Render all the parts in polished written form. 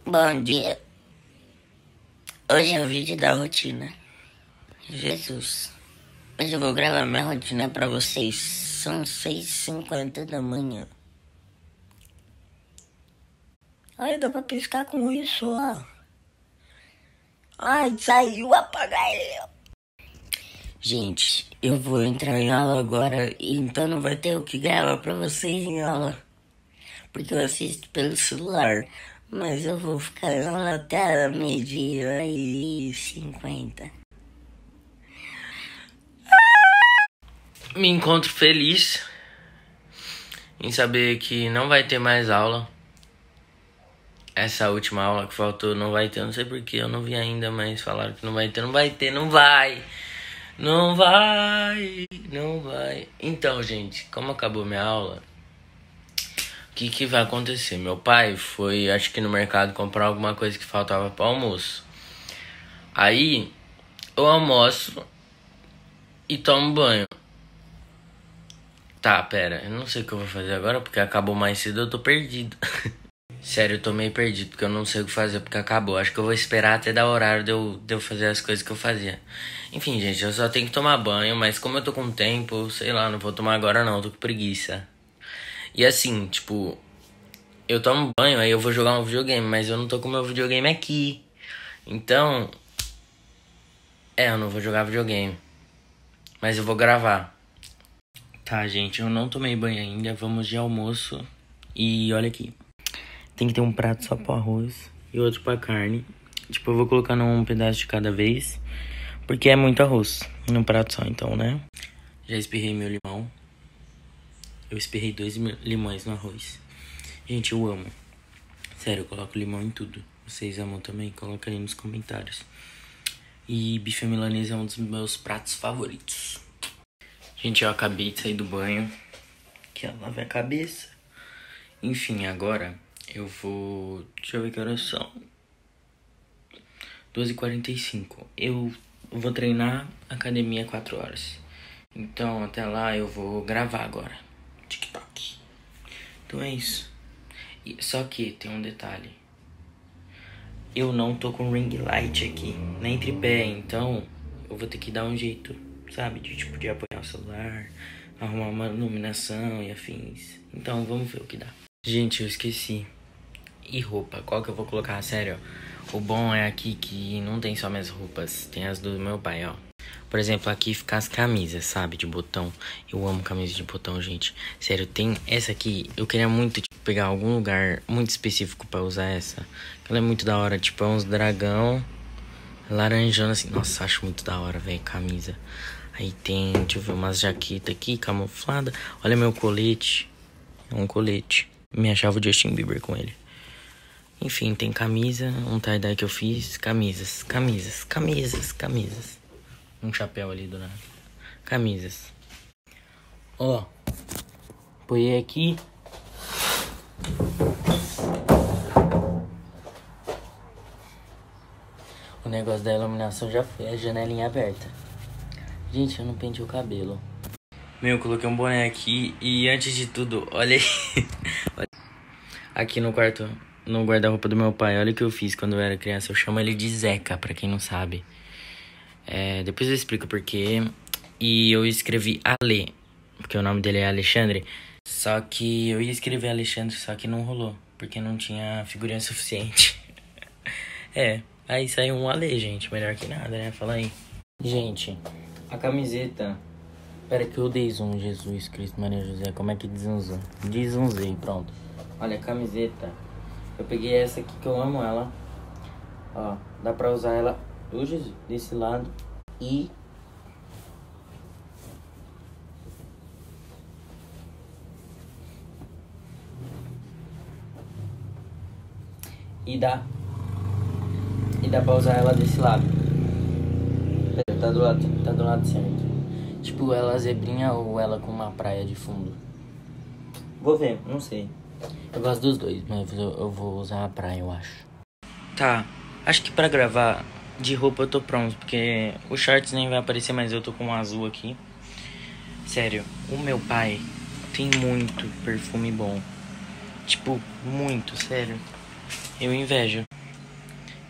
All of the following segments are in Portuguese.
Bom dia. Hoje é o vídeo da rotina. Jesus. Hoje eu vou gravar minha rotina pra vocês. São 6h50 da manhã. Ai, dá pra piscar com isso, ó. Ai, saiu, apagar ele. Gente, eu vou entrar em aula agora, então não vai ter o que gravar pra vocês em aula. Porque eu assisto pelo celular. Mas eu vou ficar em aula até 12h50. Me encontro feliz em saber que não vai ter mais aula. Essa última aula que faltou não vai ter, eu não sei porque, eu não vi ainda, mas falaram que não vai ter, não vai ter, não vai. Não vai, não vai. Então, gente, como acabou minha aula, o que vai acontecer? Meu pai foi, acho que no mercado, comprar alguma coisa que faltava para almoço. Aí, eu almoço e tomo banho. Tá, pera, eu não sei o que eu vou fazer agora, porque acabou mais cedo, eu tô perdido. Sério, eu tô meio perdido, porque eu não sei o que fazer, porque acabou. Acho que eu vou esperar até dar horário de eu fazer as coisas que eu fazia. Enfim, gente, eu só tenho que tomar banho, mas como eu tô com tempo, sei lá, não vou tomar agora não, tô com preguiça. E assim, tipo, eu tomo banho, aí eu vou jogar um videogame, mas eu não tô com meu videogame aqui. Então, eu não vou jogar videogame, mas eu vou gravar. Tá, gente, eu não tomei banho ainda, vamos de almoço. E olha aqui, tem que ter um prato só pro arroz e outro pra carne. Tipo, eu vou colocando um pedaço de cada vez, porque é muito arroz num prato só, então, né? Já espirrei meu limão. Eu espirrei 2 limões no arroz. Gente, eu amo. Sério, eu coloco limão em tudo. Vocês amam também? Coloca aí nos comentários. E bife à milanesa é um dos meus pratos favoritos. Gente, eu acabei de sair do banho. Que eu lavei a cabeça. Enfim, agora eu vou... Deixa eu ver que horas são. 12h45. Eu vou treinar academia 4 horas. Então, até lá eu vou gravar agora. TikTok. Então é isso. Só que tem um detalhe. Eu não tô com ring light aqui, nem tripé, então eu vou ter que dar um jeito, sabe? De apoiar o celular, arrumar uma iluminação e afins. Então vamos ver o que dá. Gente, eu esqueci. E roupa? Qual que eu vou colocar? Sério, o bom é aqui que não tem só minhas roupas, tem as do meu pai, ó. Por exemplo, aqui fica as camisas, sabe? De botão. Eu amo camisa de botão, gente. Sério, tem essa aqui. Eu queria muito, tipo, pegar algum lugar muito específico pra usar essa. Ela é muito da hora, tipo, é uns dragão laranjando assim. Nossa, acho muito da hora, velho, camisa. Aí tem, deixa eu ver, umas jaquetas aqui, camuflada. Olha meu colete. É um colete. Me achava o Justin Bieber com ele. Enfim, tem camisa, um tie-dye que eu fiz. Camisas. Um chapéu ali do nada. Camisas. Ó. Põe aqui. O negócio da iluminação já foi. A janelinha aberta. Gente, eu não pentei o cabelo. Meu, eu coloquei um boné aqui. E antes de tudo, olha aí. Aqui no quarto, no guarda-roupa do meu pai. Olha o que eu fiz quando eu era criança. Eu chamo ele de Zeca, pra quem não sabe. Depois eu explico porquê. E eu escrevi Ale, porque o nome dele é Alexandre. Só que eu ia escrever Alexandre, só que não rolou, porque não tinha figurinha suficiente. Aí saiu um Ale, gente. Melhor que nada, né? Fala aí. Gente, a camiseta... Pera que eu dei zoom, Jesus Cristo, Maria José. Como é que desunzou? Desunzei, pronto. Olha, a camiseta. Eu peguei essa aqui que eu amo ela. Ó, dá pra usar ela hoje desse lado e dá pra usar ela desse lado. Tá do lado certo. Tipo, ela zebrinha ou ela com uma praia de fundo. Vou ver, não sei. Eu gosto dos dois, mas eu vou usar a praia, eu acho. Tá, acho que pra gravar de roupa eu tô pronto, porque o shorts nem vai aparecer, mas eu tô com um azul aqui. Sério, o meu pai tem muito perfume bom. Tipo, muito, sério. Eu invejo.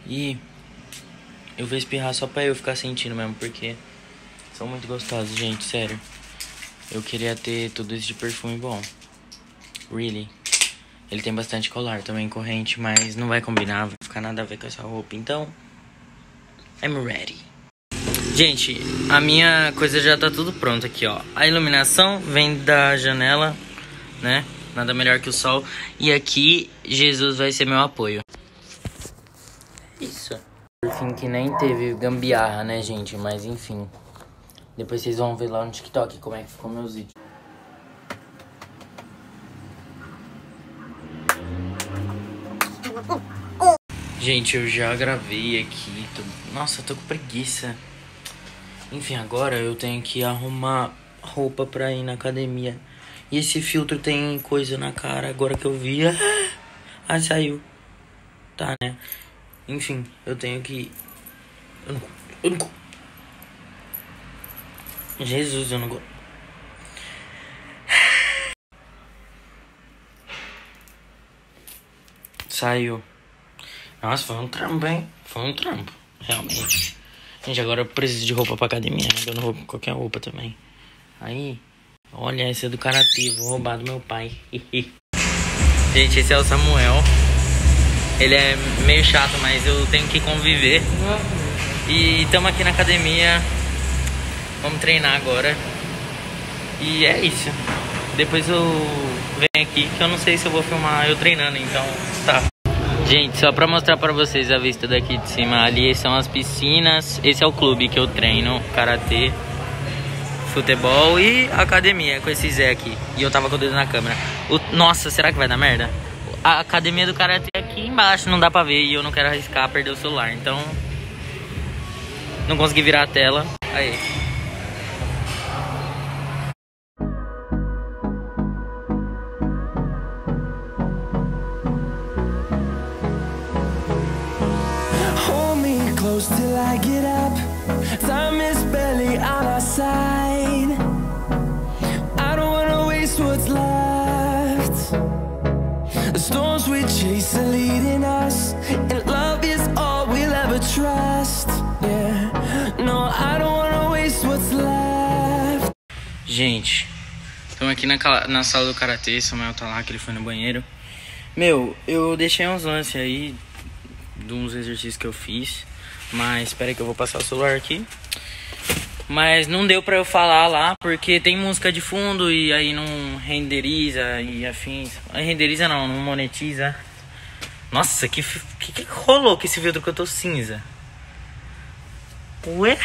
E eu vou espirrar só pra eu ficar sentindo mesmo, porque são muito gostosos, gente, sério. Eu queria ter tudo isso de perfume bom. Really. Ele tem bastante colar também, corrente, mas não vai combinar, vai ficar nada a ver com essa roupa. Então, I'm ready. Gente, a minha coisa já tá tudo pronto aqui, ó. A iluminação vem da janela, né? Nada melhor que o sol. E aqui, Jesus vai ser meu apoio. Isso. Por fim, que nem teve gambiarra, né, gente? Mas enfim. Depois vocês vão ver lá no TikTok como é que ficou meus vídeos. Gente, eu já gravei aqui. Nossa, eu tô com preguiça. Enfim, agora eu tenho que arrumar roupa pra ir na academia. E esse filtro tem coisa na cara, agora que eu vi. Ah, saiu. Tá, né? Enfim, eu tenho que... Jesus, eu não gosto. Saiu. Nossa, foi um trampo, hein? Foi um trampo, realmente. Gente, agora eu preciso de roupa pra academia, né? Eu não vou com qualquer roupa também. Aí, olha, esse é do Karatê, vou roubar do meu pai. Gente, esse é o Samuel. Ele é meio chato, mas eu tenho que conviver. E estamos aqui na academia. Vamos treinar agora. E é isso. Depois eu venho aqui, que eu não sei se eu vou filmar eu treinando, então tá. Gente, só pra mostrar pra vocês a vista daqui de cima. Ali são as piscinas. Esse é o clube que eu treino, karatê, futebol e academia com esse Zé aqui. E eu tava com o dedo na câmera. Nossa, será que vai dar merda? A academia do karatê é aqui embaixo, não dá pra ver. E eu não quero arriscar perder o celular, então não consegui virar a tela. Aí. Till I get up, time is barely on our side. I don't wanna waste what's left. The storms we chase are leading us, and love is all we'll ever trust. Yeah, no, I don't wanna waste what's left. Gente, estamos aqui na sala do karatê. Samuel tá lá, que ele foi no banheiro. Meu, eu deixei uns lances aí de uns exercícios que eu fiz. Mas espera aí que eu vou passar o celular aqui. Mas não deu pra eu falar lá, porque tem música de fundo e aí não renderiza e afins. Renderiza não monetiza. Nossa, que rolou com esse filtro que eu tô cinza? Ué?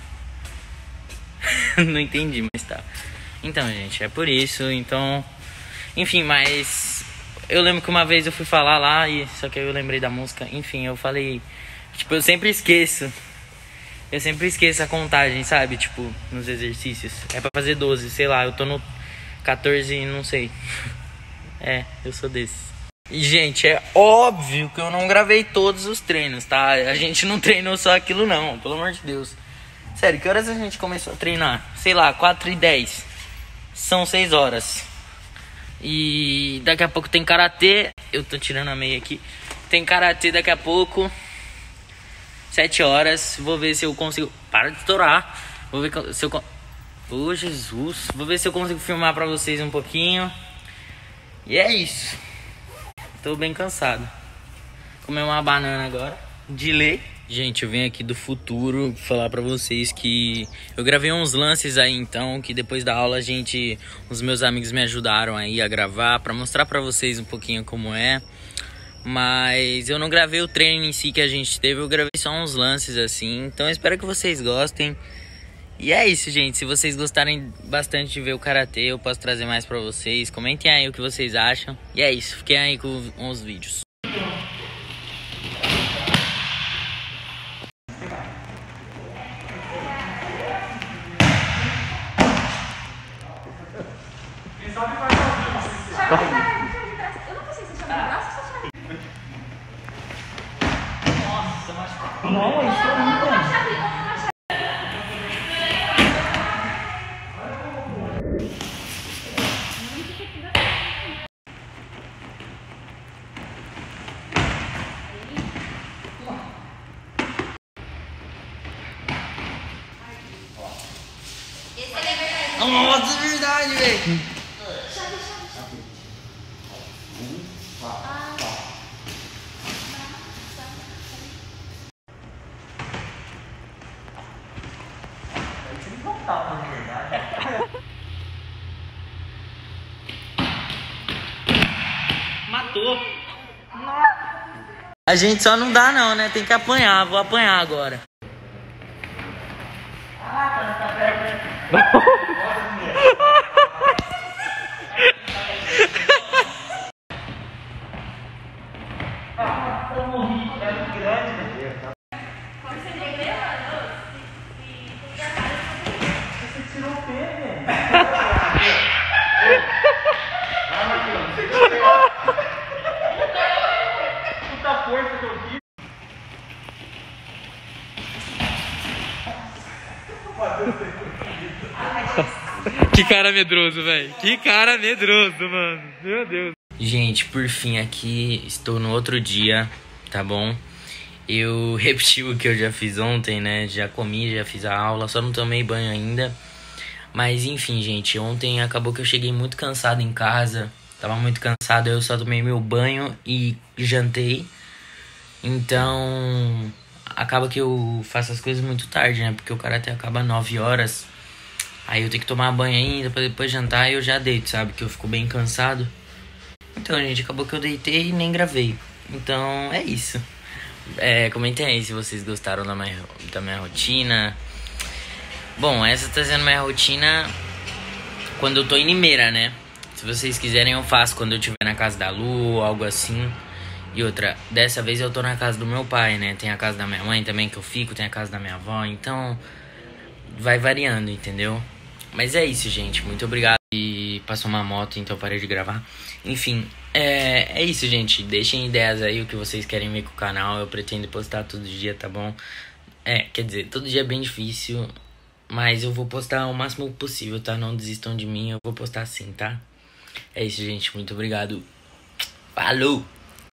Não entendi, mas tá. Então, gente, é por isso, então... Enfim, mas... Eu lembro que uma vez eu fui falar lá, só que eu lembrei da música. Enfim, eu falei... Tipo, eu sempre esqueço. Eu sempre esqueço a contagem, sabe? Tipo, nos exercícios. É pra fazer 12, sei lá. Eu tô no 14, não sei. É, eu sou desses. E, gente, é óbvio que eu não gravei todos os treinos, tá? A gente não treinou só aquilo, não. Pelo amor de Deus. Sério, que horas a gente começou a treinar? Sei lá, 4h10. São 6 horas. E daqui a pouco tem karatê. Eu tô tirando a meia aqui. Tem karatê daqui a pouco. 7 horas, vou ver se eu consigo... Para de estourar. Vou ver se eu... Oh, Jesus. Vou ver se eu consigo filmar pra vocês um pouquinho. E é isso. Tô bem cansado. Comer uma banana agora. De lei. Gente, eu venho aqui do futuro falar pra vocês que... Eu gravei uns lances aí, então, que depois da aula os meus amigos me ajudaram aí a gravar, pra mostrar pra vocês um pouquinho como é. Mas eu não gravei o treino em si que a gente teve, eu gravei só uns lances assim. Então eu espero que vocês gostem. E é isso, gente. Se vocês gostarem bastante de ver o karatê, eu posso trazer mais pra vocês. Comentem aí o que vocês acham. E é isso, fiquem aí com os vídeos. Não, isso não tem. Nossa, é verdade, velho. Matou. A gente só não dá não, né? Tem que apanhar. Vou apanhar agora. Que cara medroso, velho. Que cara medroso, mano. Meu Deus. Gente, por fim aqui, estou no outro dia, tá bom? Eu repeti o que eu já fiz ontem, né? Já comi, já fiz a aula, só não tomei banho ainda. Mas enfim, gente, ontem acabou que eu cheguei muito cansado em casa. Tava muito cansado, eu só tomei meu banho e jantei. Então, acaba que eu faço as coisas muito tarde, né? Porque o karatê acaba 9 horas. Aí eu tenho que tomar banho ainda pra depois jantar e eu já deito, sabe? Que eu fico bem cansado. Então, gente, acabou que eu deitei e nem gravei. Então, é isso. Comentem aí se vocês gostaram da minha rotina. Bom, essa tá sendo minha rotina quando eu tô em Limeira, né? Se vocês quiserem eu faço quando eu estiver na casa da Lu, algo assim. E outra, dessa vez eu tô na casa do meu pai, né? Tem a casa da minha mãe também que eu fico, tem a casa da minha avó. Então, vai variando, entendeu? Mas é isso, gente. Muito obrigado. E passou uma moto, então parei de gravar. Enfim, é isso, gente. Deixem ideias aí, o que vocês querem ver com o canal. Eu pretendo postar todo dia, tá bom? Quer dizer, todo dia é bem difícil. Mas eu vou postar o máximo possível, tá? Não desistam de mim, eu vou postar sim, tá? É isso, gente. Muito obrigado. Falou!